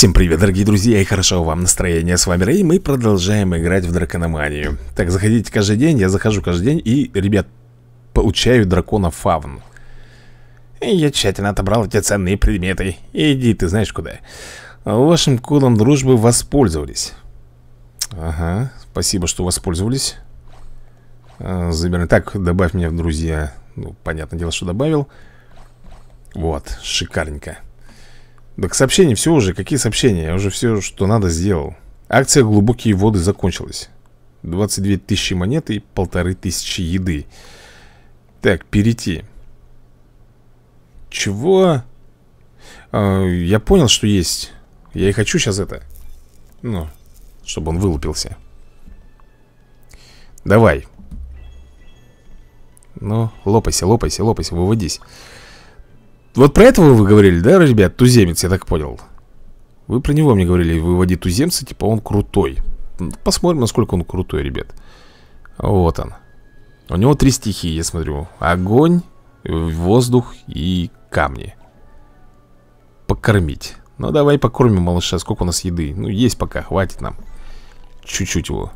Всем привет, дорогие друзья, и хорошо вам настроение. С вами Рэй, мы продолжаем играть в дракономанию. Так, заходите каждый день, я захожу каждый день и, ребят, получаю дракона фавн. И я тщательно отобрал эти ценные предметы. Иди ты знаешь куда. Вашим кодом дружбы воспользовались. Ага, спасибо, что воспользовались. Забираем. Так, добавь меня в друзья. Ну, понятное дело, что добавил. Вот, шикарненько. Так, сообщения, все уже, какие сообщения? Я уже все, что надо, сделал. Акция «Глубокие воды» закончилась. 22 тысячи монет и 1500 еды. Так, перейти. Чего? Я понял, что есть. Я и хочу сейчас это. Ну, чтобы он вылупился. Давай. Ну, лопайся, лопайся, лопайся, выводись. Вот про этого вы говорили, да, ребят? Туземец, я так понял. Вы про него мне говорили, выводи туземца, типа он крутой. Посмотрим, насколько он крутой, ребят. Вот он. У него 3 стихии, я смотрю. Огонь, воздух и камни. Покормить. Ну, давай покормим малыша. Сколько у нас еды? Ну, есть пока, хватит нам. Чуть-чуть его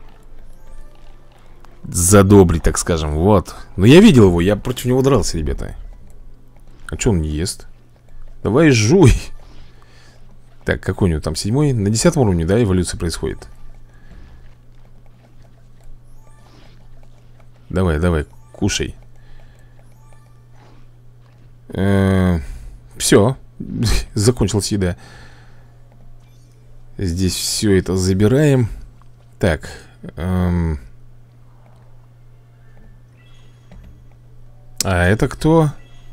задобрить, так скажем. Вот. Но я видел его, я против него дрался, ребята. А что он не ест? Давай жуй. Так, какой у него там 7-й? На 10 уровне, да, эволюция происходит. Давай, давай, кушай. Все. Закончилась еда. Здесь все это забираем. Так. А это кто?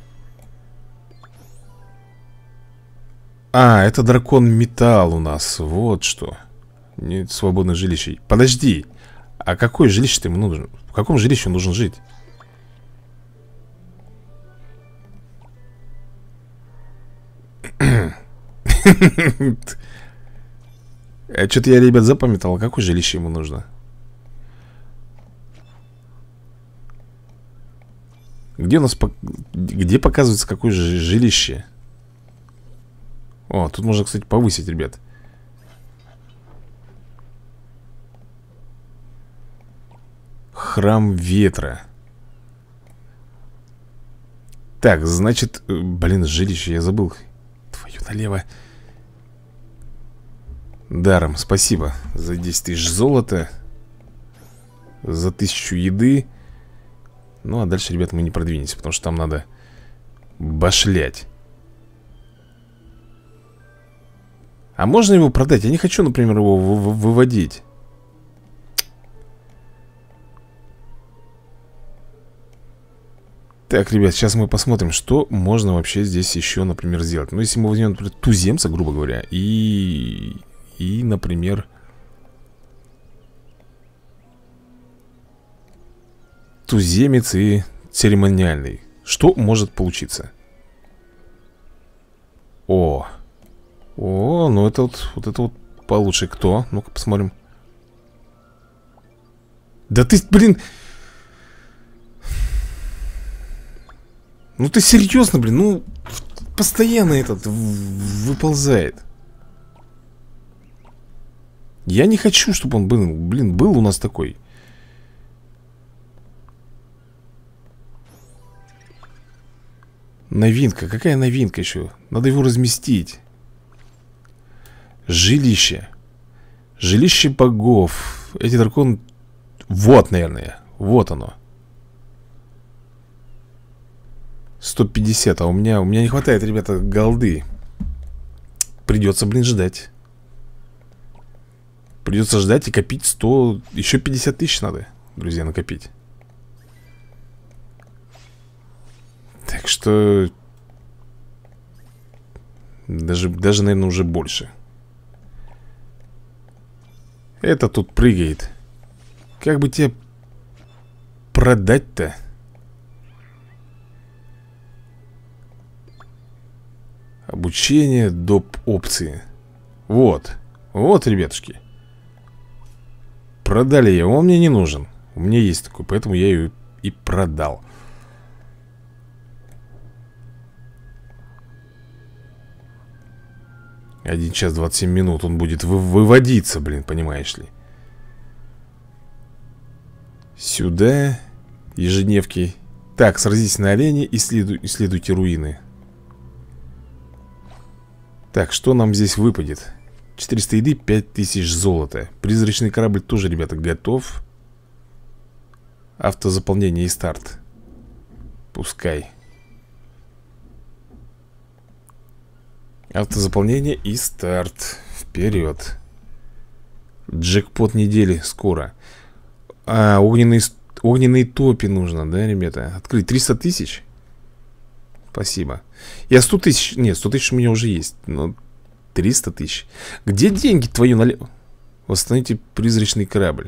А, это дракон металл у нас. Вот что. Нет свободных жилищей. Подожди. А какое жилище-то ему нужно? В каком жилище он должен жить? А что-то я, ребят, запамятовал. Какое жилище ему нужно? Где у нас... Где показывается какое же жилище? О, тут можно, кстати, повысить, ребят. Храм ветра. Так, значит... Блин, жилище, я забыл. Твою налево. Даром, спасибо. За 10 тысяч золота. За 1000 еды. Ну, а дальше, ребят, мы не продвинемся, потому что там надо башлять. А можно его продать? Я не хочу, например, его выводить. Так, ребят, сейчас мы посмотрим, что можно вообще здесь еще, например, сделать. Ну, если мы возьмем, например, туземца, грубо говоря, и например, туземец и церемониальный. Что может получиться? О, ну это вот получше. Кто? Ну-ка посмотрим. Да ты, блин. Ну ты серьезно, блин? Ну, постоянно этот выползает. Я не хочу, чтобы он был, блин, был у нас такой. Новинка, какая новинка еще? Надо его разместить. Жилище. Жилище богов. Эти драконы... Вот, наверное. Вот оно. 150. А у меня не хватает, ребята, голды. Придется, блин, ждать. Придется ждать и копить 100... Еще 50 тысяч надо, друзья, накопить. Так что... Даже, наверное, уже больше. Это тут прыгает. Как бы тебе продать-то? Обучение, доп. Опции. Вот. Вот, ребятушки. Продали его. Он мне не нужен. У меня есть такой, поэтому я ее и продал. 1 час 27 минут он будет выводиться, блин, понимаешь ли. Сюда. Ежедневки. Так, сразитесь на олене, исследуйте руины. Так, что нам здесь выпадет? 400 еды, 5000 золота. Призрачный корабль тоже, ребята, готов. Автозаполнение и старт. Пускай. Автозаполнение и старт. Вперед. Джекпот недели скоро. А, огненные топи нужно, да, ребята? Открыть 300 тысяч. Спасибо. Я 100 тысяч, нет, 100 тысяч у меня уже есть. Но 300 тысяч. Где деньги твои налево? Восстановите призрачный корабль.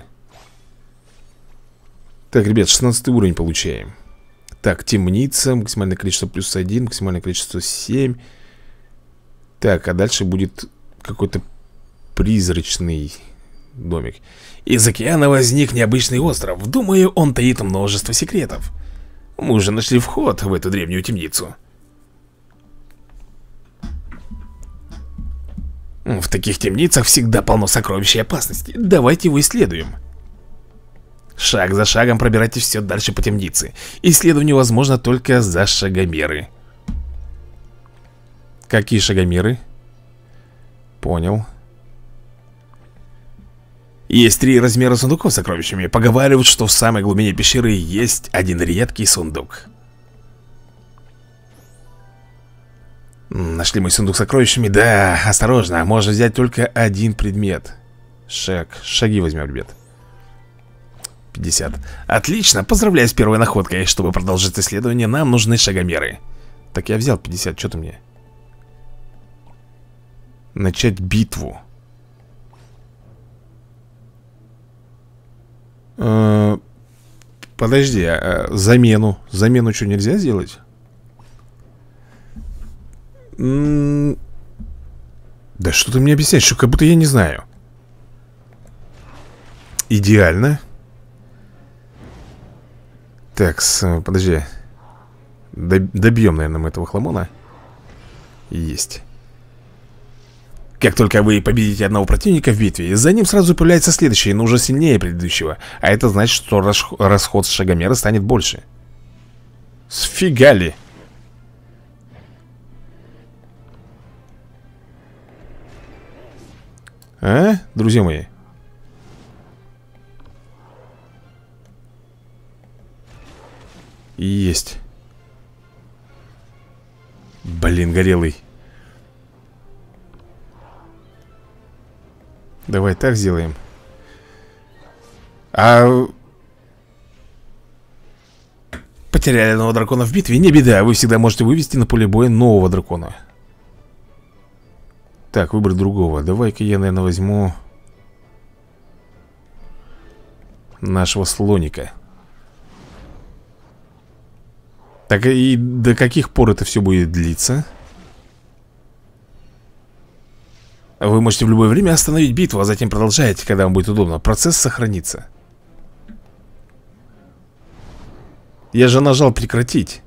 Так, ребят, 16 уровень получаем. Так, темница, максимальное количество +1, максимальное количество 7. Так, а дальше будет какой-то призрачный домик. Из океана возник необычный остров. Думаю, он таит множество секретов. Мы уже нашли вход в эту древнюю темницу. В таких темницах всегда полно сокровищ и опасностей. Давайте его исследуем. Шаг за шагом пробирайтесь все дальше по темнице. Исследование возможно только за шагомеры. Какие шагомеры? Понял. Есть 3 размера сундуков с сокровищами. Поговаривают, что в самой глубине пещеры есть один редкий сундук. Нашли мой сундук с сокровищами? Да, осторожно, можно взять только один предмет. Шаги возьмем, ребят. 50. Отлично, поздравляю с первой находкой. Чтобы продолжить исследование, нам нужны шагомеры. Так, я взял 50, что ты мне? Начать битву. Подожди, замену что, нельзя сделать? Да что ты мне объясняешь, что как будто я не знаю. Идеально. Так, подожди. Добьем, наверное, мы этого хламона. Есть. Как только вы победите одного противника в битве, за ним сразу появляется следующий, но уже сильнее предыдущего. А это значит, что расход шагомера станет больше. Сфига ли? А, друзья мои? Есть. Блин, горелый. Давай так сделаем. Потеряли одного дракона в битве? Не беда, вы всегда можете вывести на поле боя нового дракона. Так, выбрать другого. Давай-ка я, наверное, возьму нашего слоника. Так, и до каких пор это все будет длиться? Вы можете в любое время остановить битву, а затем продолжаете, когда вам будет удобно. Процесс сохранится. Я же нажал прекратить.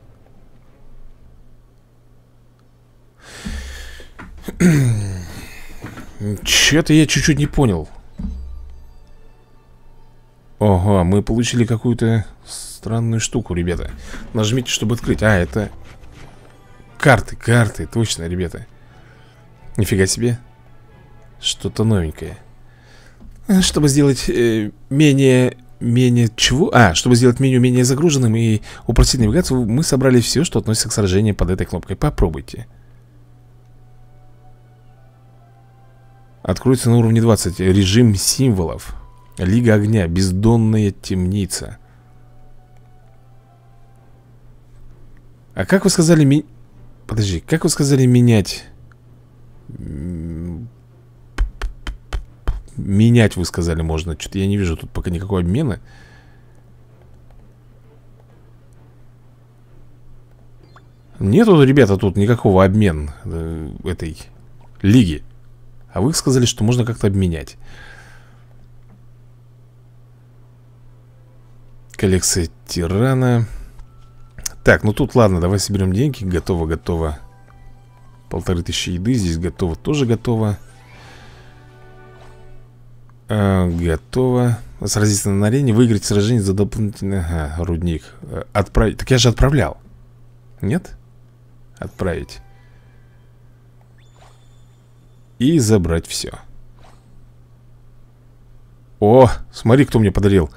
Че-то я чуть-чуть не понял. Ага, мы получили какую-то странную штуку, ребята. Нажмите, чтобы открыть. А, это карты, точно, ребята. Нифига себе. Что-то новенькое. Чтобы сделать менее чего? Чтобы сделать меню менее загруженным и упростить навигацию, мы собрали все, что относится к сражению под этой кнопкой. Попробуйте. Откроется на уровне 20. Режим символов. Лига огня. Бездонная темница. А как вы сказали Подожди, как вы сказали менять? Менять, вы сказали, можно. Что-то я не вижу тут пока никакого обмена. Нету, ребята, тут никакого обмена этой лиги. А вы сказали, что можно как-то обменять. Коллекция тирана. Так, ну тут ладно, давай соберем деньги. Готово. 1500 еды. Здесь готово, тоже готово. Готово. Сразиться на арене, выиграть сражение за дополнительный... Ага, рудник. Отправить. Так я же отправлял. Нет? Отправить. И забрать все. О, смотри, кто мне подарил.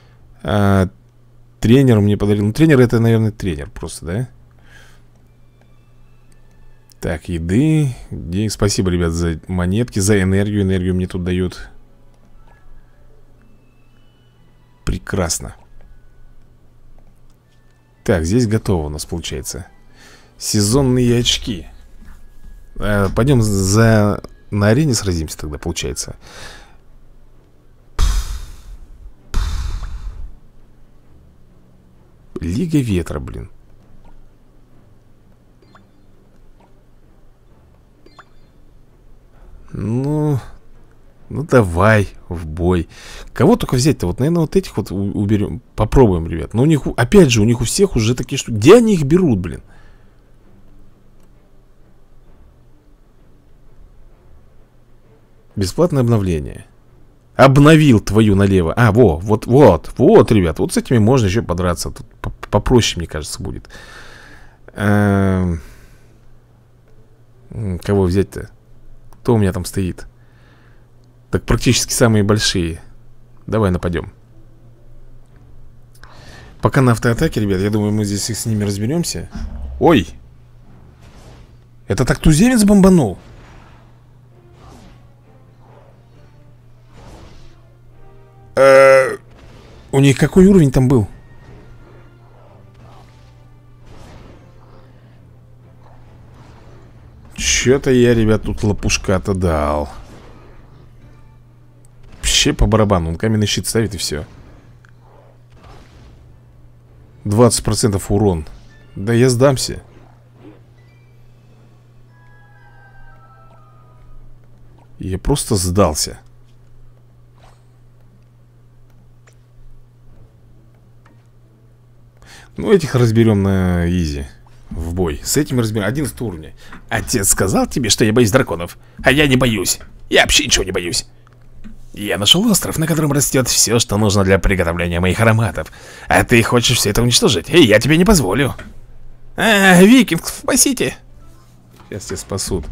Тренер мне подарил. Ну, тренер это, наверное, тренер просто, да? Так, еды. Спасибо, ребят, за монетки, за энергию. Энергию мне тут дают. Прекрасно. Так, здесь готово у нас получается. Сезонные очки. Пойдем на арене сразимся тогда, получается. Лига ветра, блин. Ну давай в бой. Кого только взять-то? Вот, наверное, вот этих вот уберем. Попробуем, ребят. Но у них, опять же, у них у всех уже такие штуки. Где они их берут, блин? Бесплатное обновление. Обновил твою налево. Вот, ребят. Вот с этими можно еще подраться. Тут попроще, мне кажется, будет. Кого взять-то? Кто у меня там стоит? Так практически самые большие. Давай нападем. Пока на автоатаке, ребят. Я думаю, мы здесь с ними разберемся. Ой! Это так туземец бомбанул? У них какой уровень там был? Чё-то я, ребят, тут лопушка-то дал. Вообще по барабану. Он каменный щит ставит и все. 20% урон. Да я сдамся. Я просто сдался. Ну, этих разберем на изи. В бой. С этим разберем. 11 уровня. Отец сказал тебе, что я боюсь драконов. А я не боюсь. Я вообще ничего не боюсь. Я нашел остров, на котором растет все, что нужно для приготовления моих ароматов. А ты хочешь все это уничтожить? И я тебе не позволю. Викинг, спасите. Сейчас тебя спасут.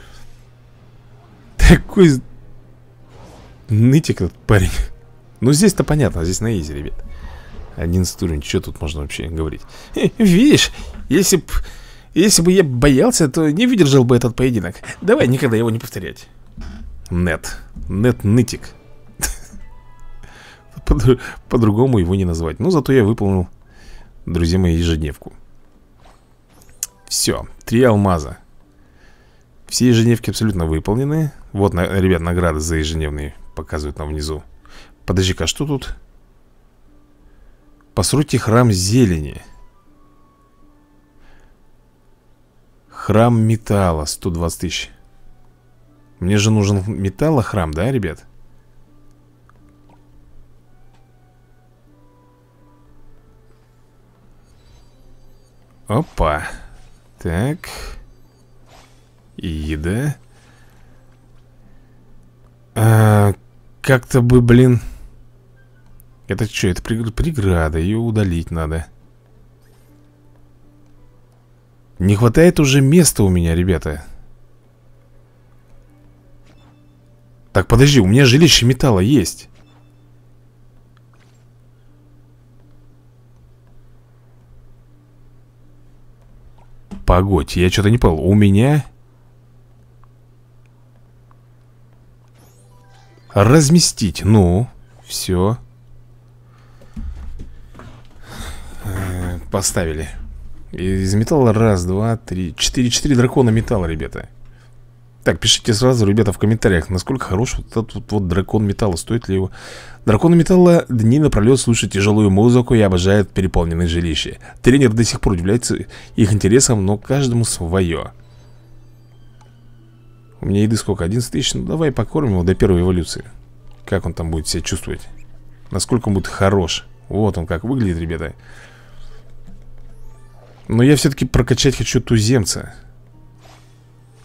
Такой нытик этот парень. Ну, здесь-то понятно. Здесь на изи, ребят. 11 уровень, что тут можно вообще говорить? Видишь, если бы я боялся, то не выдержал бы этот поединок. Давай никогда его не повторять. Нет нытик. По-другому его не назвать. Но зато я выполнил, друзья мои, ежедневку. Все, 3 алмаза. Все ежедневки абсолютно выполнены. Вот, ребят, награды за ежедневные показывают нам внизу. Подожди-ка, что тут? Постройте храм зелени. Храм металла, 120 тысяч. Мне же нужен металлохрам, да, ребят? Опа. Так. И еда. Как-то бы, блин. Это что? Это преграда. Ее удалить надо. Не хватает уже места у меня, ребята. Так, подожди, у меня жилище металла есть. Погодь, я что-то не понял. У меня... Разместить. Ну, все. Поставили. Из металла раз, два, три, четыре дракона металла, ребята. Так, пишите сразу, ребята, в комментариях, насколько хорош вот этот вот дракон металла. Стоит ли его... Дракон металла дни напролет слушает тяжелую музыку и обожает переполненные жилища. Тренер до сих пор является их интересом, но каждому свое. У меня еды сколько? 11 тысяч? Ну давай покормим его до первой эволюции. Как он там будет себя чувствовать? Насколько он будет хорош? Вот он как выглядит, ребята. Но я все-таки прокачать хочу туземца.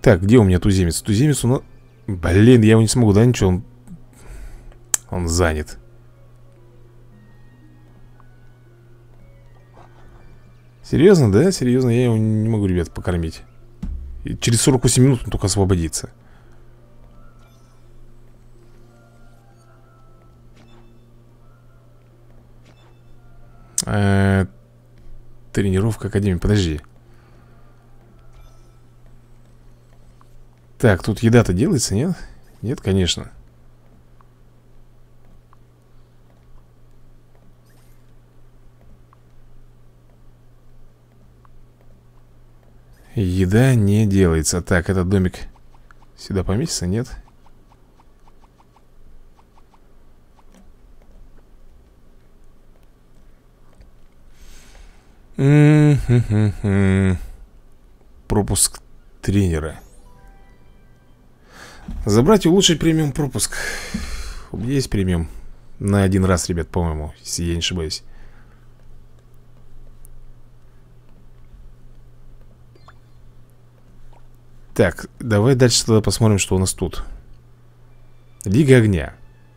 Так, где у меня туземец? Туземец у нас... Блин, я его не смогу, да, ничего? Он занят. Серьезно, да? Серьезно, я его не могу, ребят, покормить. И через 48 минут он только освободится. Тренировка академии, подожди. Так, тут еда-то делается, нет? Нет, конечно. Еда не делается. Так, этот домик сюда поместится, нет? Пропуск тренера. Забрать и улучшить премиум пропуск. У меня есть премиум. На один раз, ребят, по-моему, если я не ошибаюсь. Так, давай дальше тогда посмотрим, что у нас тут. Лига огня.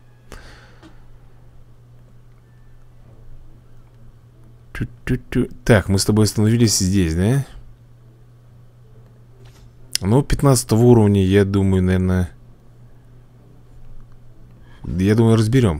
Так, мы с тобой остановились здесь, да? Ну, 15 уровня, я думаю, наверное... Я думаю, разберем.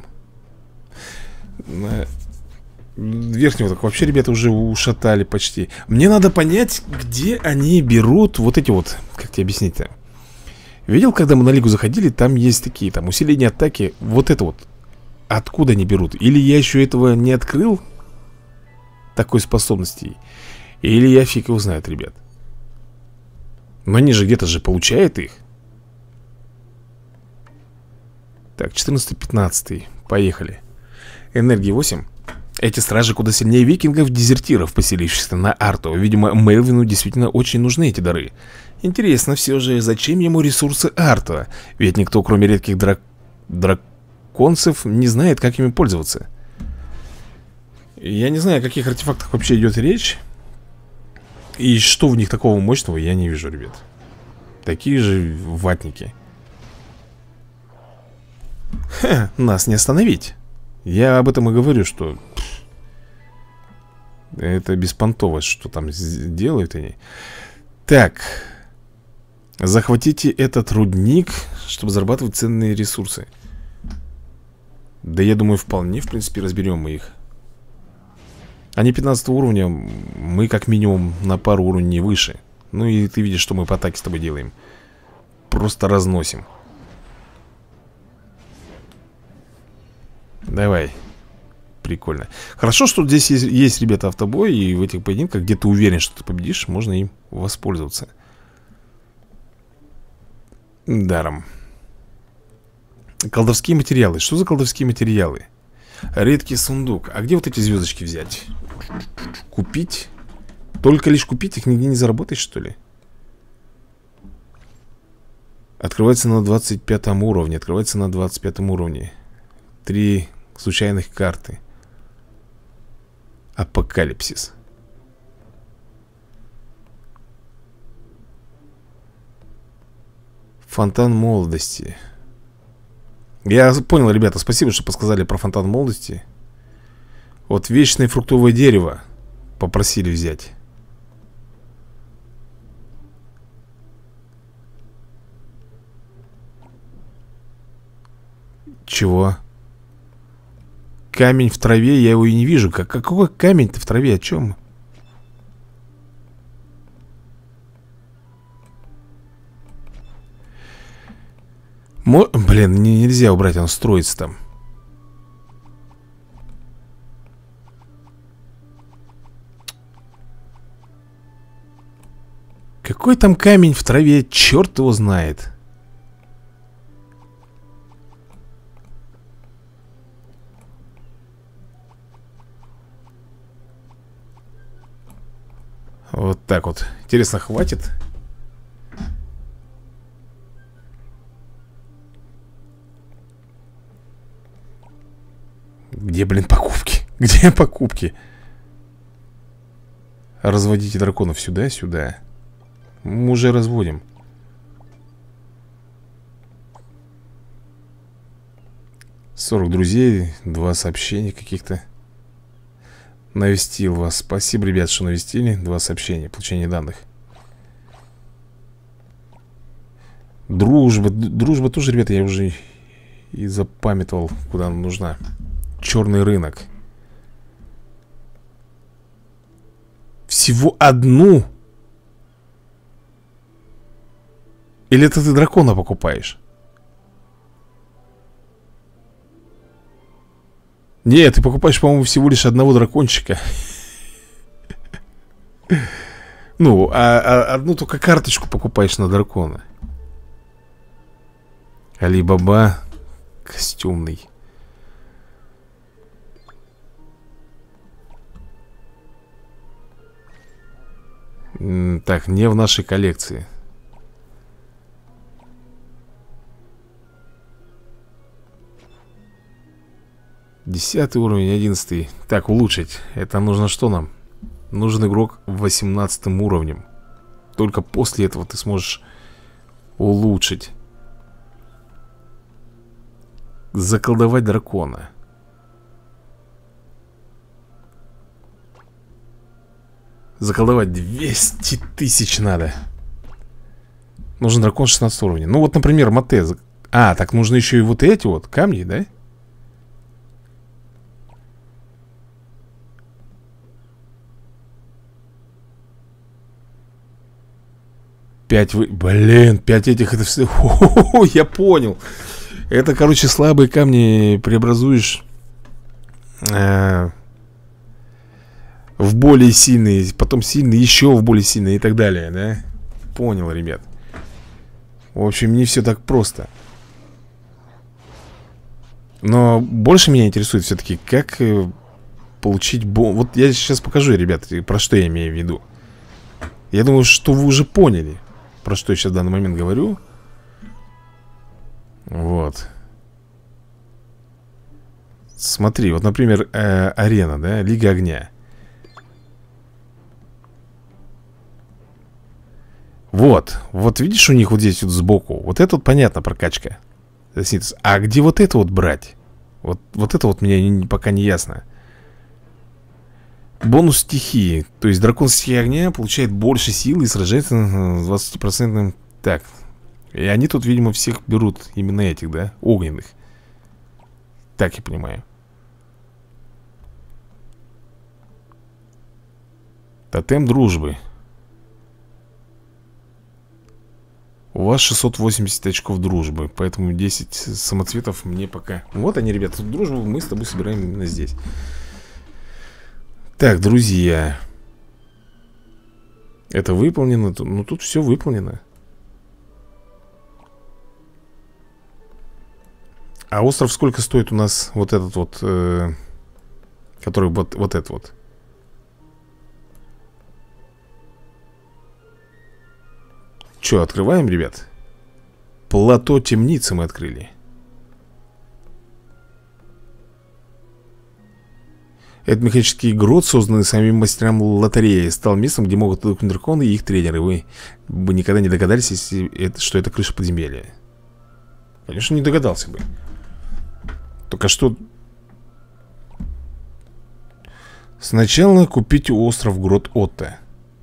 Верхнего так вообще, ребята, уже ушатали почти. Мне надо понять, где они берут вот эти вот... Как тебе объяснить-то? Видел, когда мы на лигу заходили, там есть такие, там, усиление атаки. Вот это вот. Откуда они берут? Или я еще этого не открыл? Такой способности. Или я фиг его знает, ребят. Но они же где-то же получают их. Так, 14-15. Поехали. Энергии 8. Эти стражи куда сильнее викингов-дезертиров, поселившихся на Арту. Видимо, Мелвину действительно очень нужны эти дары. Интересно все же, зачем ему ресурсы Арта? Ведь никто, кроме редких драконцев, не знает, как ими пользоваться. Я не знаю, о каких артефактах вообще идет речь. И что в них такого мощного, я не вижу, ребят. Такие же ватники. Ха, нас не остановить. Я об этом и говорю, что... Это беспонтово, что там делают они. Так. Захватите этот рудник, чтобы зарабатывать ценные ресурсы. Да я думаю, вполне, в принципе, разберем мы их. Они 15 уровня, мы как минимум на пару уровней выше. Ну и ты видишь, что мы по атаке с тобой делаем. Просто разносим. Давай. Прикольно. Хорошо, что здесь есть, ребята, автобой. И в этих поединках, где ты уверен, что ты победишь, можно им воспользоваться. Даром. Колдовские материалы. Что за колдовские материалы? Редкий сундук. А где вот эти звездочки взять? Купить? Только лишь купить? Их нигде не заработаешь, что ли? Открывается на 25 уровне. Открывается на 25 уровне. 3 случайных карты. Апокалипсис. Фонтан молодости. Я понял, ребята, спасибо, что подсказали про фонтан молодости. Вот вечное фруктовое дерево попросили взять. Чего? Камень в траве, я его и не вижу. Какой камень-то в траве, о чем? Блин, нельзя убрать, он строится там. Какой там камень в траве, черт его знает. Вот так вот. Интересно, хватит? Где, блин, покупки? Где покупки? Разводите драконов сюда, сюда. Мы уже разводим. 40 друзей, 2 сообщения каких-то. Навестил вас. Спасибо, ребят, что навестили. 2 сообщения, получение данных. Дружба. Дружба тоже, ребята, я уже и запамятовал, куда она нужна. Черный рынок. Всего одну? Или это ты дракона покупаешь? Нет, ты покупаешь, по-моему, всего лишь одного дракончика. Ну, одну только карточку покупаешь на дракона. Али-Баба костюмный. Так, не в нашей коллекции. Десятый уровень, 11. Так, улучшить. Это нужно что нам? Нужен игрок 18 уровнем. Только после этого ты сможешь улучшить. Заколдовать дракона. Заколдовать 200 тысяч надо. Нужен дракон 16 уровня. Ну вот, например, Мате. А, так нужно еще и вот эти вот камни, да? Блин, 5 этих это все. Я понял. Это, короче, слабые камни преобразуешь в более сильные, потом сильные, еще в более сильные и так далее, да? Понял, ребят. В общем, не все так просто. Но больше меня интересует все-таки, как получить бонус. Вот я сейчас покажу, ребят, про что я имею в виду. Я думаю, что вы уже поняли, про что я сейчас в данный момент говорю. Вот. Смотри, вот, например, арена, да, Лига огня. Вот, вот видишь, у них вот здесь вот сбоку. Вот это вот понятно, прокачка. А где вот это вот брать? Вот это вот мне пока не ясно. Бонус стихии. То есть дракон стихии огня получает больше силы и сражается с 20%. Так. И они тут, видимо, всех берут именно этих, да? Огненных. Так я понимаю. Тотем дружбы. У вас 680 очков дружбы. Поэтому 10 самоцветов мне пока. Вот они, ребята, тут дружбу мы с тобой собираем именно здесь. Так, друзья. Это выполнено. Ну, тут все выполнено. А остров сколько стоит у нас вот этот вот, который вот этот вот? Че, открываем, ребят? Плато темницы мы открыли. Этот механический грот, созданный самим мастерам лотереи, стал местом, где могут отдохнуть драконы и их тренеры. Вы бы никогда не догадались, что это крыша подземелья. Конечно, не догадался бы. Только что... Сначала купите остров Грот Отто.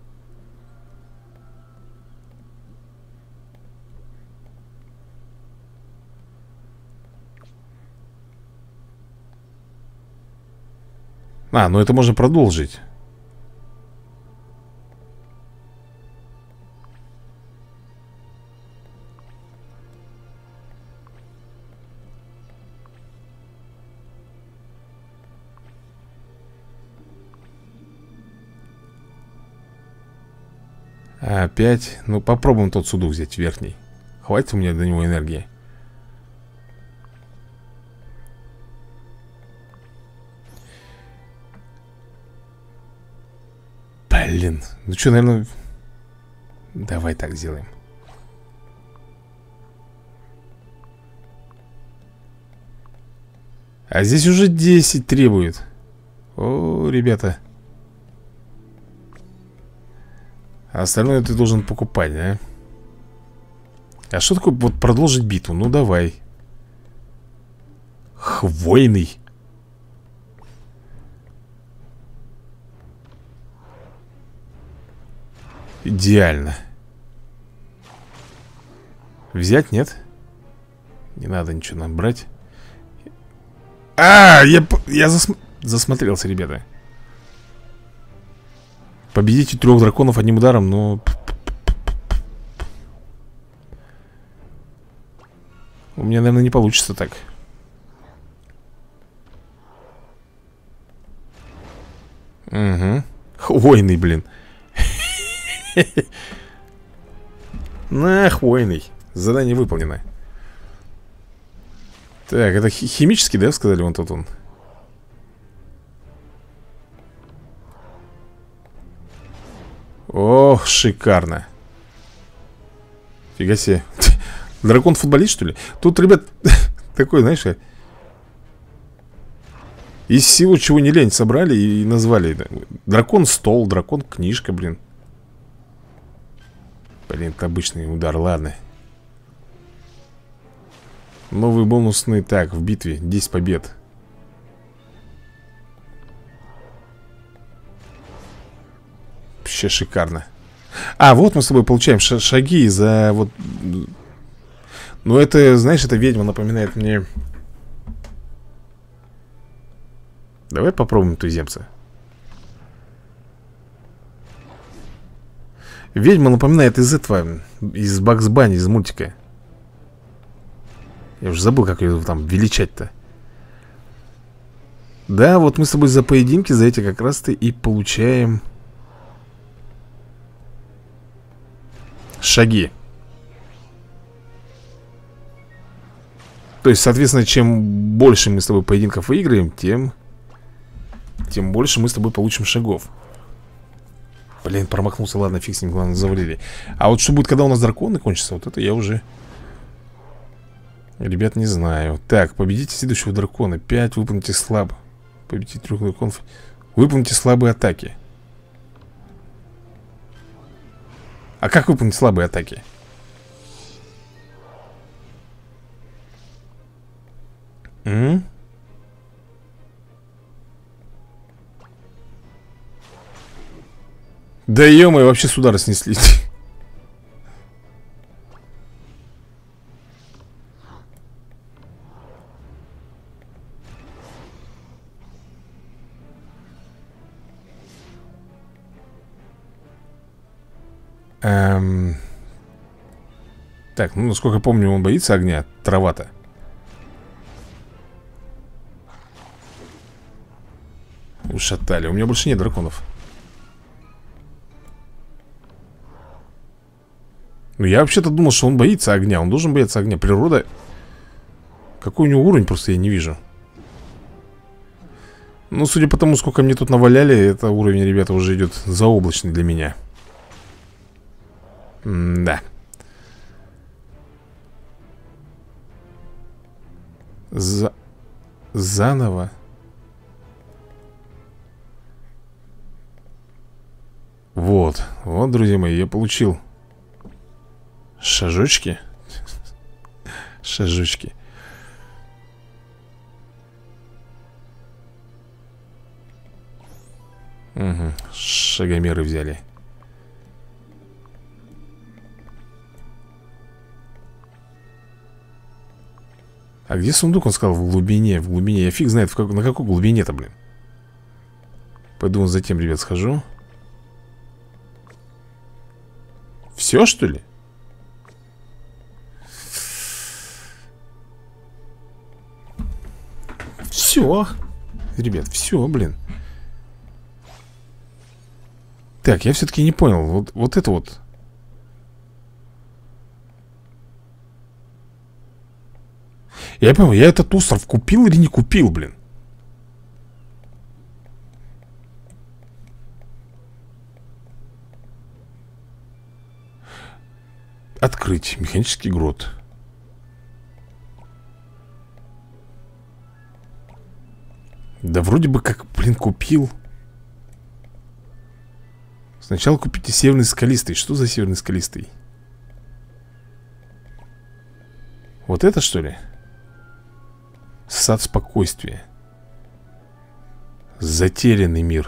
А, ну это можно продолжить. Опять. Ну попробуем тот сундук взять, верхний. Хватит у меня до него энергии. Блин. Ну что, наверное... Давай так сделаем. А здесь уже 10 требует. О, ребята. А остальное ты должен покупать, да? А что такое вот продолжить битву? Ну давай. Хвойный. Идеально. Взять, нет? Не надо ничего нам брать. Я засмотрелся, ребята. Победите 3 драконов одним ударом, но... У меня, наверное, не получится так. Угу. Хвойный, блин. На, хвойный. Задание выполнено. Так, это химический, да, сказали? Вон тут он. Ох, шикарно. Фига себе. Дракон-футболист, что ли? Тут, ребят, такой, знаешь, из всего, чего не лень, собрали и назвали. Дракон-стол, дракон-книжка, блин. Блин, это обычный удар, ладно. Новый бонусный, так, в битве 10 побед. Вообще шикарно. А, вот мы с тобой получаем шаги за вот... Ну это, знаешь, эта ведьма напоминает мне... Давай попробуем туземца. Ведьма напоминает из этого, из Бакс Банни, из мультика. Я уже забыл, как ее там величать-то. Да, вот мы с тобой за поединки, за эти как раз-то и получаем шаги. То есть, соответственно, чем больше мы с тобой поединков выиграем, тем больше мы с тобой получим шагов. Блин, промахнулся, ладно, фиг с ним, главное, завалили. А вот что будет, когда у нас драконы кончатся, вот это я уже... Ребят, не знаю. Так, победите следующего дракона. 5, выполните слабо. Победите 3 драконов. Выполните слабые атаки. А как выполнить слабые атаки? Да ё-моё, вообще с удара снесли. Так, ну, насколько я помню, он боится огня. Трава-то. Ушатали. У меня больше нет драконов. Ну, я вообще-то думал, что он боится огня. Он должен бояться огня. Природа... Какой у него уровень, просто я не вижу. Ну, судя по тому, сколько мне тут наваляли, это уровень, ребята, уже идет заоблачный для меня. Да. Заново. Вот, друзья мои, я получил шажочки. Шажочки. Угу, шагомеры взяли. А где сундук, он сказал, в глубине. В глубине, я фиг знает, на какой глубине-то, блин. Пойду вон затем, ребят, схожу. Все, что ли? Все. Ребят, все, блин. Так, я все-таки не понял. Вот это вот. Я понял, я этот остров купил или не купил, блин? Открыть механический грот. Да вроде бы как, блин, купил. Сначала купите северный скалистый. Что за северный скалистый? Вот это, что ли? Сад спокойствия. Затерянный мир.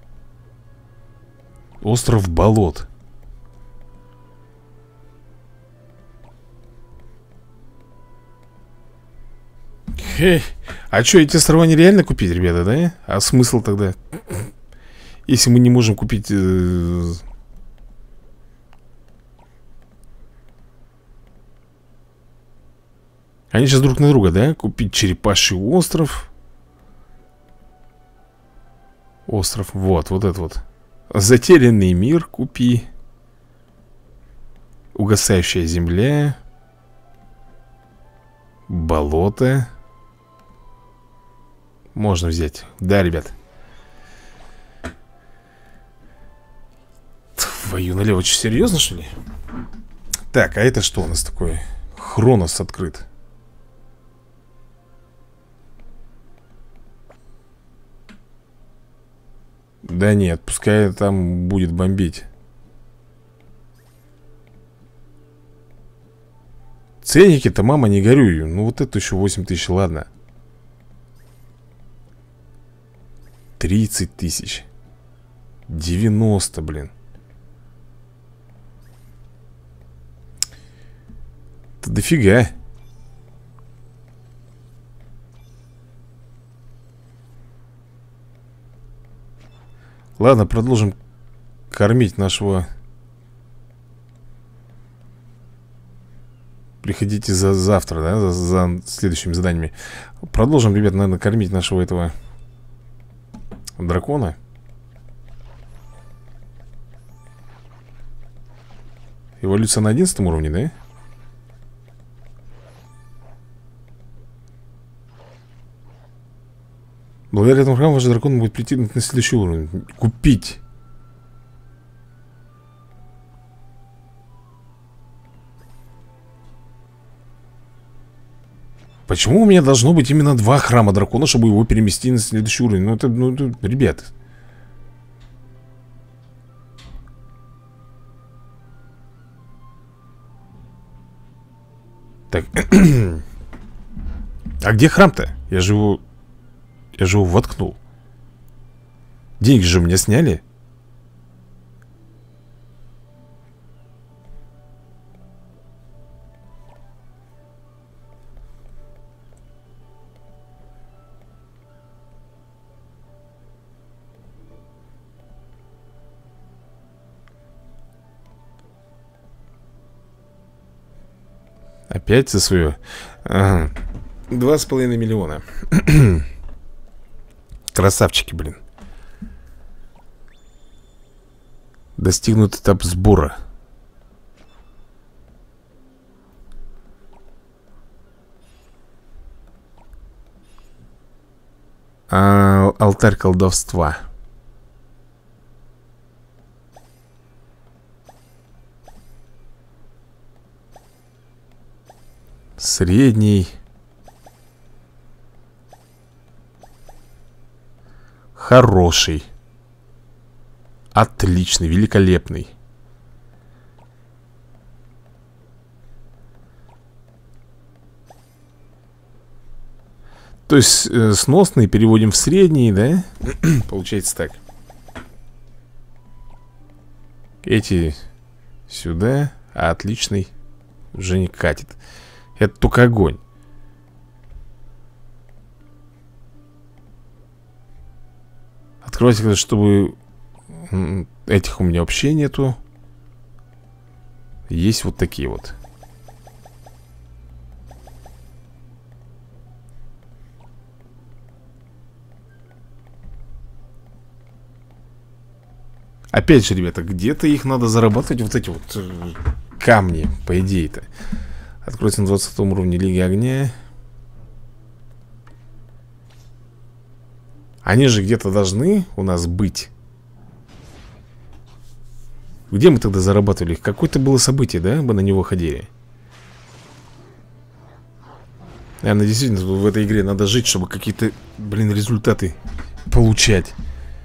Остров болот. А что, эти острова нереально купить, ребята, да? А смысл тогда? Если мы не можем купить... Они сейчас друг на друга, да? Купить черепаший остров. Остров, вот этот вот. Затерянный мир купи. Угасающая земля. Болото. Можно взять. Да, ребят. Твою налево, что, серьезно, что ли? Так, а это что у нас такое? Хронос открыт. Да нет, пускай там будет бомбить. Ценники-то, мама, не горюй. Ну вот это еще 8 тысяч, ладно. 30 тысяч. 90, блин. Это дофига. Ладно, продолжим кормить нашего. Приходите за завтра, да, за следующими заданиями. Продолжим, ребят, наверное, кормить нашего этого дракона. Эволюция на 11 уровне, да? Благодаря этому храму ваш дракон будет прийти на следующий уровень. Купить. Почему у меня должно быть именно 2 храма дракона, чтобы его переместить на следующий уровень? Ну это ребят. Так. А где храм-то? Я же его воткнул. Деньги же у меня сняли. Опять за свое. Ага. 2,5 миллиона. Красавчики, блин. Достигнут этап сбора. Алтарь колдовства. Средний. Хороший. Отличный, великолепный. То есть сносный переводим в средний, да? Получается так. Эти сюда, а отличный уже не катит. Это только огонь. Открывайте, чтобы... Этих у меня вообще нету. Есть вот такие вот. Опять же, ребята, где-то их надо зарабатывать. Вот эти вот камни, по идее-то. Откройте на 20 уровне Лиги Огня. Они же где-то должны у нас быть. Где мы тогда зарабатывали? Какое-то было событие, да? Мы на него ходили. Наверное, действительно, в этой игре надо жить, чтобы какие-то, блин, результаты получать.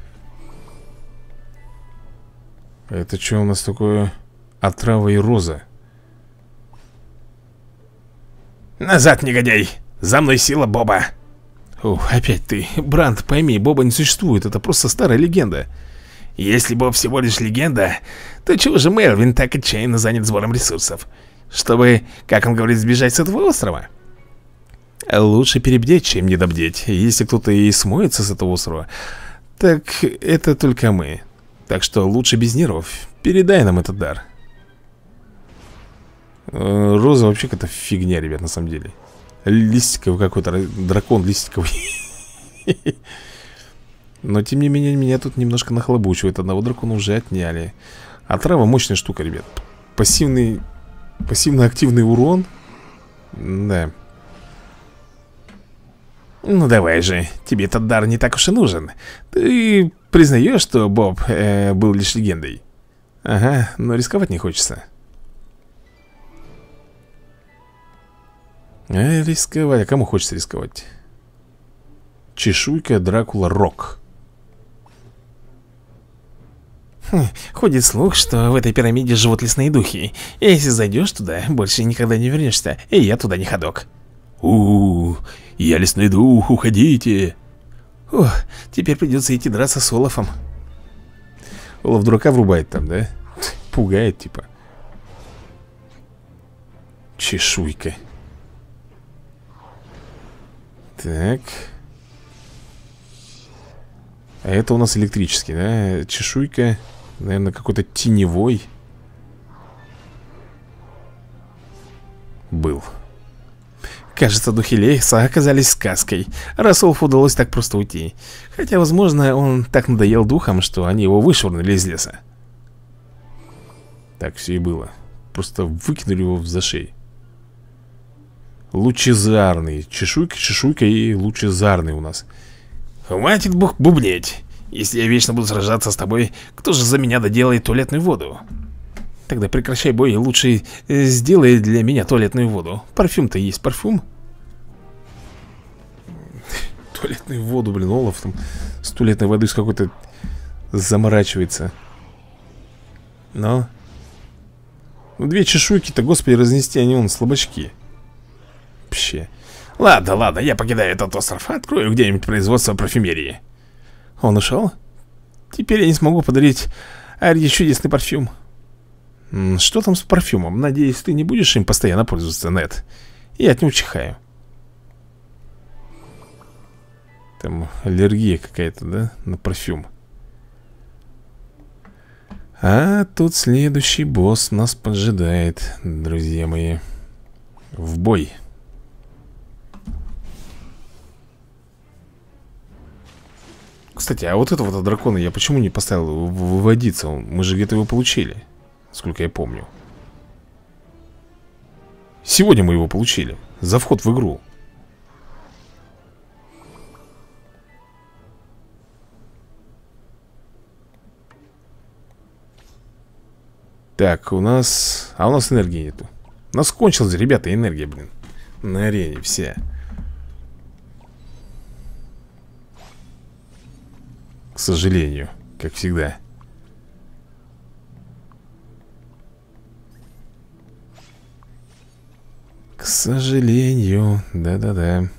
Это что у нас такое? Отрава и роза. Назад, негодяй! За мной сила Боба! Ух, опять ты. Бранд, пойми, Боба не существует, это просто старая легенда. Если Боб всего лишь легенда, то чего же Мелвин так отчаянно занят сбором ресурсов? Чтобы, как он говорит, сбежать с этого острова? Лучше перебдеть, чем недобдеть. Если кто-то и смоется с этого острова, так это только мы. Так что лучше без нервов. Передай нам этот дар. Роза вообще какая-то фигня, ребят, на самом деле. Листиковый какой-то, дракон листиковый. Но тем не менее, меня тут немножко нахлобучивает. Одного дракона уже отняли. А трава мощная штука, ребят. Пассивно-активный урон. Да. Ну давай же, тебе этот дар не так уж и нужен. Ты признаешь, что Боб был лишь легендой? Ага, но рисковать не хочется. Рисковать, а кому хочется рисковать? Чешуйка, Дракула, Рок. Ходит слух, что в этой пирамиде живут лесные духи. И если зайдешь туда, больше никогда не вернешься. И я туда не ходок. Я лесной дух, уходите. Ох, теперь придется идти драться с Олафом. Олаф дурака врубает там, да? Пугает типа. Чешуйка. Так. А это у нас электрический, да? Чешуйка. Наверное, какой-то теневой. Был. Кажется, духи леса оказались сказкой, раз Олафу удалось так просто уйти. Хотя, возможно, он так надоел духам, что они его вышвырнули из леса. Так все и было. Просто выкинули его в зашей. Лучезарный. Чешуйка и лучезарный у нас. Хватит бубнеть. Если я вечно буду сражаться с тобой, кто же за меня доделает туалетную воду? Тогда прекращай бой и лучше сделай для меня туалетную воду. Парфюм-то есть, парфюм. Туалетную воду, блин, Олаф там с туалетной водой с какой-то заморачивается. Но ну, две чешуйки-то, господи, разнести, они вон слабачки. Вообще. Ладно, я покидаю этот остров. Открою где-нибудь производство парфюмерии. Он ушел? Теперь я не смогу подарить Арье чудесный парфюм. Что там с парфюмом? Надеюсь, ты не будешь им постоянно пользоваться, Нет. Я от него чихаю. Там аллергия какая-то, да? На парфюм. А тут следующий босс нас поджидает, друзья мои. В бой. Кстати, а вот этого дракона я почему не поставил выводиться? Мы же где-то его получили, сколько я помню. Сегодня мы его получили. За вход в игру. Так, у нас... А у нас энергии нету. У нас кончилась, ребята, энергия, блин. На арене вся. К сожалению, как всегда. К сожалению, да-да-да.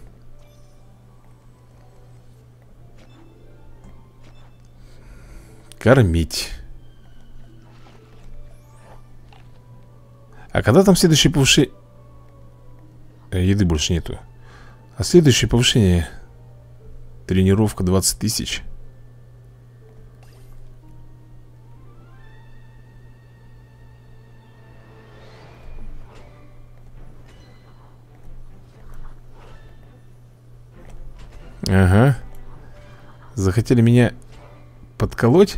Кормить. А когда там следующее повышение? Еды больше нету. А следующее повышение? Тренировка 20 тысяч. Ага. Захотели меня подколоть?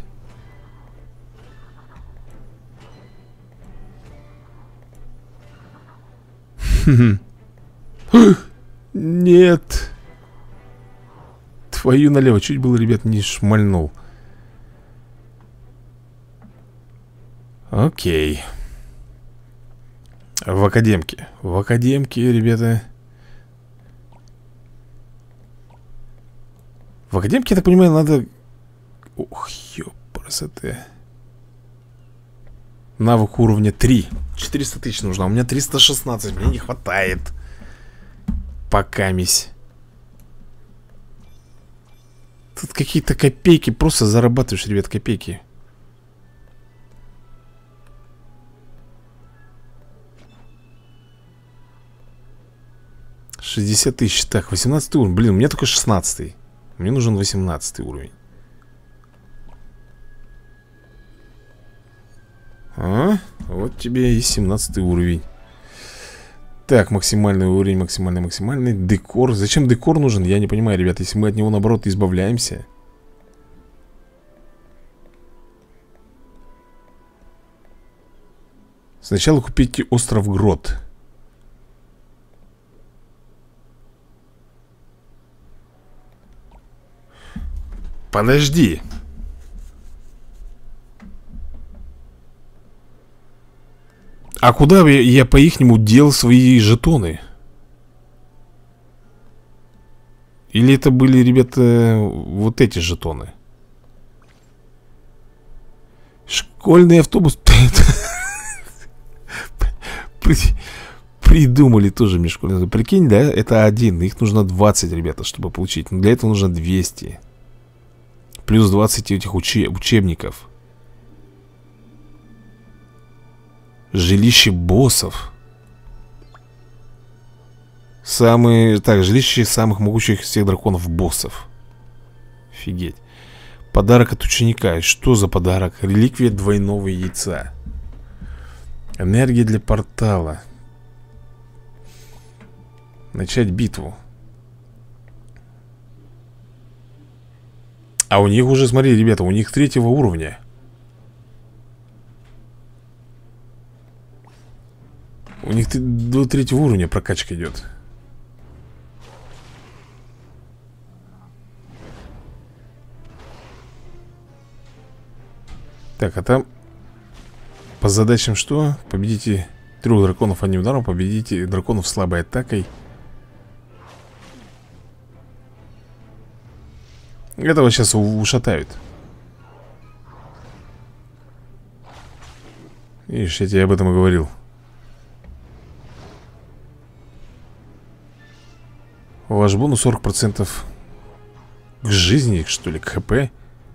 Нет. Твою налево. Чуть было, ребят, не шмальнул. Окей. В академке. В академке, ребята. В академке, я так понимаю, надо... Ух, ёпрасоте. Навык уровня 3. 400 тысяч нужно, а у меня 316. Мне не хватает. Покамись. Тут какие-то копейки. Просто зарабатываешь, ребят, копейки. $60 000. Так, 18 уровень. Блин, у меня только 16. Мне нужен 18 уровень. Вот тебе и 17 уровень. Так, максимальный уровень, максимальный. Декор. Зачем декор нужен? Я не понимаю, ребят. Если мы от него, наоборот, избавляемся. Сначала купите остров Грот. Подожди. А куда я по-ихнему дел свои жетоны? Или это были, ребята, вот эти жетоны? Школьный автобус. Придумали тоже мне школьный. Прикинь, да, это один. Их нужно 20, ребята, чтобы получить. Но для этого нужно 200. Плюс 20 этих учебников. Жилище боссов. Так, жилище самых могучих всех драконов боссов. Офигеть. Подарок от ученика. И что за подарок? Реликвия двойного яйца. Энергия для портала. Начать битву. А у них уже, смотри, ребята, у них 3-го уровня. У них до 3-го уровня прокачка идет. Так, а там по задачам что? Победите 3 драконов одним ударом. Победите драконов слабой атакой. Этого сейчас ушатают. Видишь, я тебе об этом и говорил. Ваш бонус 40% к жизни, что ли, к ХП.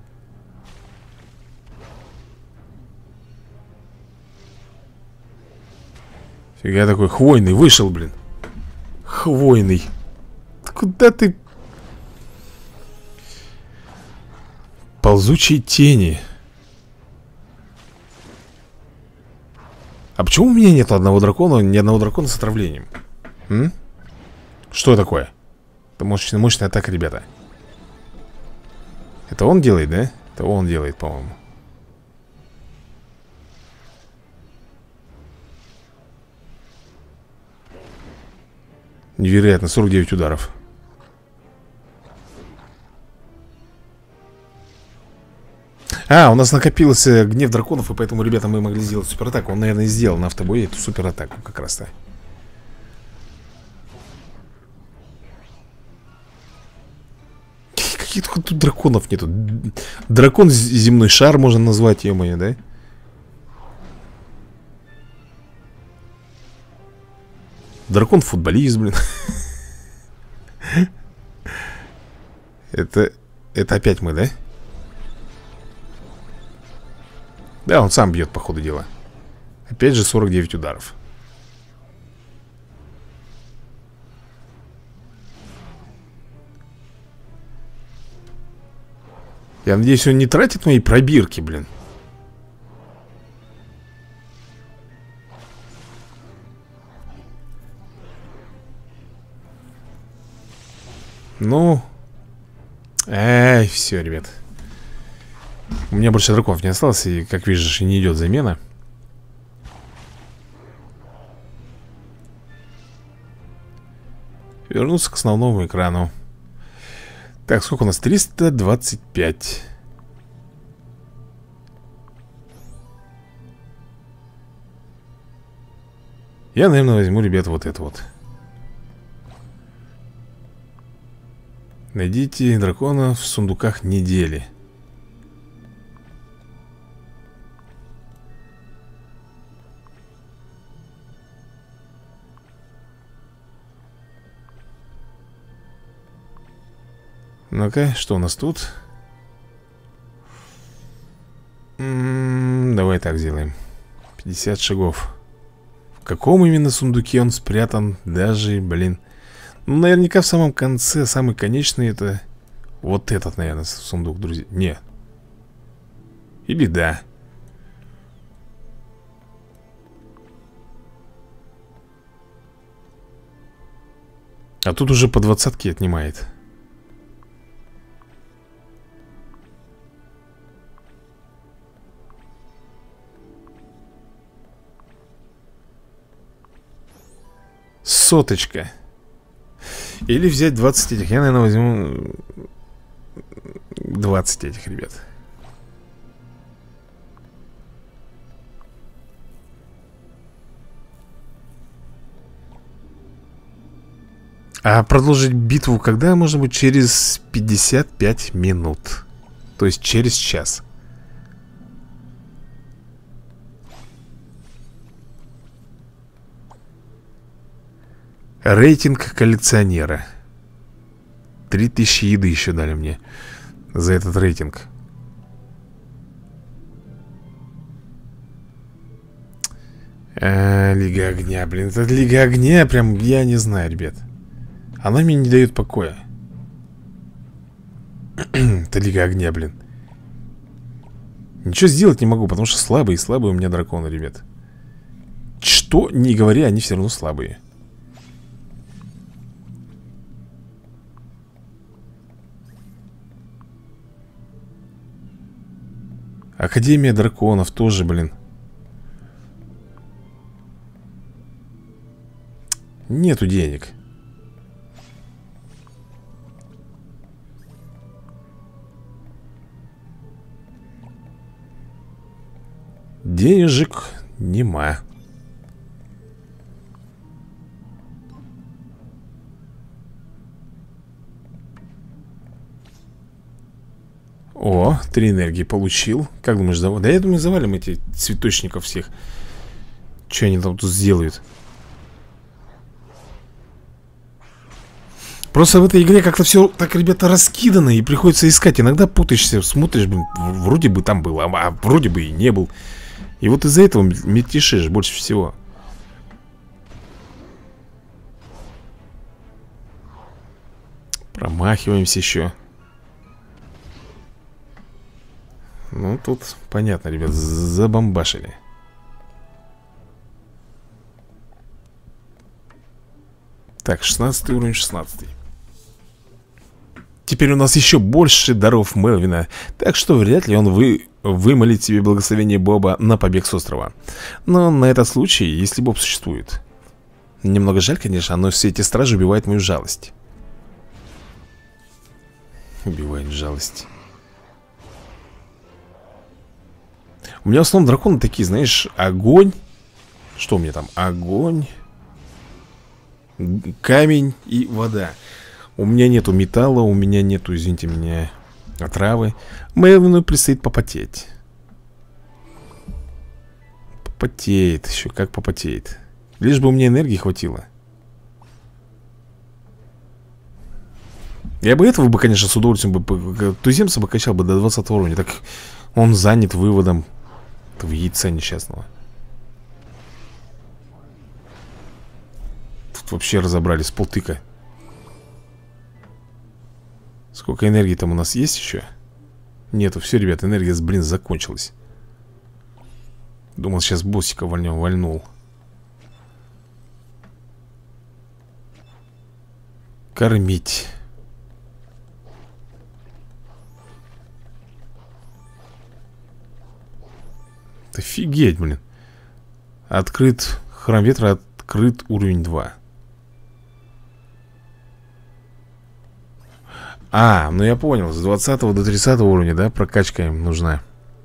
Фига такой, хвойный вышел, блин. Хвойный. Куда ты? Ползучие тени. А почему у меня нет одного дракона, ни одного дракона с отравлением? Что такое? Это мощная атака, ребята. Это он делает, да? Это он делает, по-моему. Невероятно, 49 ударов. У нас накопился гнев драконов, и поэтому, ребята, мы могли сделать суператаку. Он, наверное, и сделал на автобое эту суператаку как раз-то. Каких тут драконов нету. Дракон земной шар можно назвать, ё-моё, да? Дракон-футболист, блин. Это опять мы, да? Да, он сам бьет, по ходу дела. Опять же 49 ударов. Я надеюсь, он не тратит мои пробирки, блин. Ну. Эй, все, ребят. У меня больше драконов не осталось. И, как видишь, и не идет замена. Вернуться к основному экрану. Так, сколько у нас? 325. Я, наверное, возьму, ребят, вот это вот. Найдите дракона в сундуках недели. Ну-ка, что у нас тут? Давай так сделаем. 50 шагов. В каком именно сундуке он спрятан? Даже, блин. Ну, наверняка в самом конце, самый конечный это... Вот этот, наверное, сундук, друзья. Нет. Или да. А тут уже по 20-ке отнимает. Соточка. Или взять 20 этих. Я, наверное, возьму 20 этих, ребят. А продолжить битву когда? Может быть, через 55 минут. То есть через час. Рейтинг коллекционера. 3000 еды еще дали мне за этот рейтинг. Лига огня, блин. Это Лига огня, прям я не знаю, ребят. Она мне не дает покоя. Это Лига огня, блин. Ничего сделать не могу, потому что слабые у меня драконы, ребят. Что не говори, они все равно слабые. Академия драконов тоже, блин. Нету денег. Денежек нема. О, 3 энергии получил. Как думаешь, завалим? Да я думаю, завалим эти цветочников всех. Что они там тут сделают? Просто в этой игре как-то все так, ребята, раскидано. И приходится искать. Иногда путаешься, смотришь, блин, вроде бы там был, а вроде бы и не был. И вот из-за этого мельтешишь больше всего. Промахиваемся еще. Ну, тут понятно, ребят, забомбашили. Так, 16 уровень, 16. Теперь у нас еще больше даров Мелвина. Так что вряд ли он вымолит себе благословение Боба на побег с острова. Но на этот случай, если Боб существует. Немного жаль, конечно, но все эти стражи убивают мою жалость. Убивает жалость. У меня в основном драконы такие, знаешь, огонь. Что у меня там? Огонь, камень и вода. У меня нету металла, у меня нету, извините меня, отравы. Мелвину предстоит попотеть. Попотеет еще, как попотеет. Лишь бы у меня энергии хватило. Я бы этого бы, конечно, с удовольствием бы туземца бы качал бы до 20 уровня. Так он занят выводом этого яйца несчастного. Тут вообще разобрали с полтыка. Сколько энергии там у нас есть еще? Нету, все, ребят, энергия, блин, закончилась. Думал, сейчас боссика вальнул. Кормить. Офигеть, блин. Открыт храм ветра, открыт уровень 2. А, ну я понял, с 20 до 30 уровня, да, прокачка им нужна.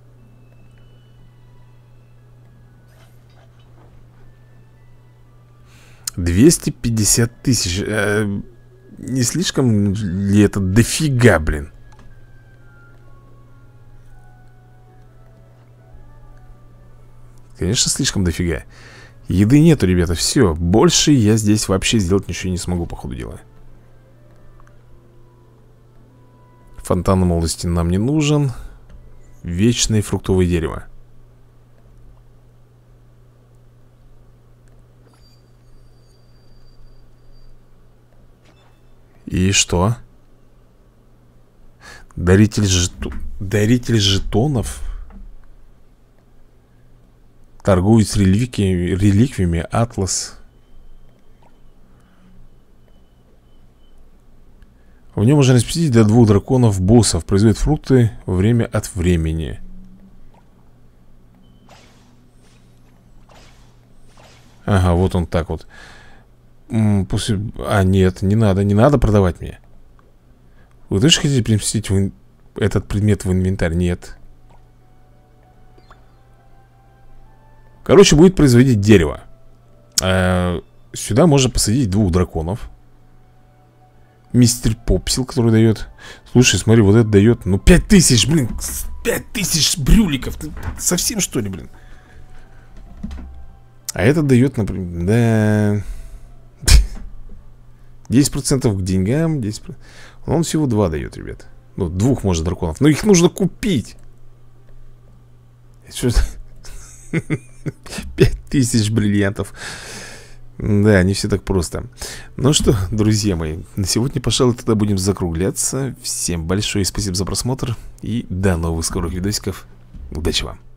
$250 000. Не слишком ли это дофига, блин? Конечно, слишком дофига. Еды нету, ребята, все. Больше я здесь вообще сделать ничего не смогу, по ходу дела. Фонтан молодости нам не нужен. Вечное фруктовое дерево. И что? Даритель жетонов. Торгует с реликвиями Атлас. В нем можно распределить до 2 драконов боссов. Производит фрукты время от времени. Ага, вот он так вот. После... А, нет, не надо продавать мне. Вы тоже хотите переместить этот предмет в инвентарь? Нет. Короче, будет производить дерево. Сюда можно посадить 2 драконов. Мистер Попсил, который дает... Слушай, смотри, вот это дает... Ну, 5000, блин, 5000 брюликов. Ты совсем, что ли, блин? А этот дает, например... Да... 10% к деньгам, 10%... Он всего 2 дает, ребят. Ну, 2 может драконов. Но их нужно купить. 5000 бриллиантов. Да, не все так просто. Ну что, друзья мои, на сегодня, пожалуй, тогда будем закругляться. Всем большое спасибо за просмотр. И до новых скорых видосиков. Удачи вам.